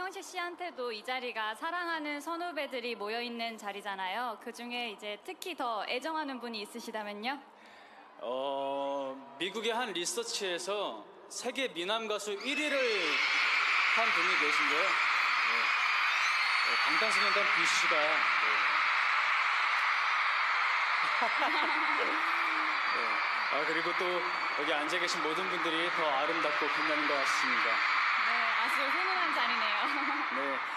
이광식 씨한테도 이 자리가 사랑하는 선후배들이 모여있는 자리잖아요. 그중에 이제 특히 더 애정하는 분이 있으시다면요? 미국의 한 리서치에서 세계 미남 가수 1위를 한 분이 계신데요. 방탄소년단 B씨가 그리고 또 여기 앉아 계신 모든 분들이 더 아름답고 빛나는 것 같습니다. 네, 아주 훈훈한 자리네요. 네.